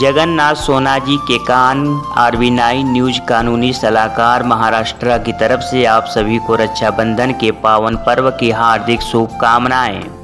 जगन्नाथ सोना जी के कान। RB9 news कानूनी सलाहकार महाराष्ट्र की तरफ से आप सभी को रक्षाबंधन के पावन पर्व की हार्दिक शुभकामनाएं।